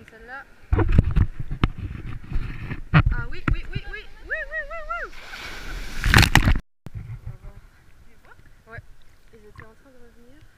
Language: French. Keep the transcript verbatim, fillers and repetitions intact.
celle-là. Ah oui, oui, oui, oui, oui, oui, oui, oui. Ouais, ils étaient en train de revenir.